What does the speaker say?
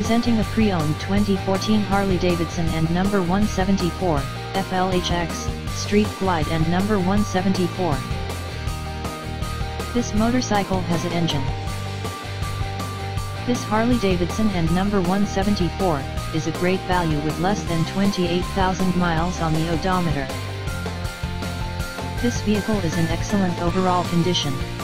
Presenting a pre-owned 2014 Harley-Davidson and number 174, FLHX, Street Glide and number 174. This motorcycle has an engine. This Harley-Davidson and number 174, is a great value with less than 28,000 miles on the odometer. This vehicle is in excellent overall condition.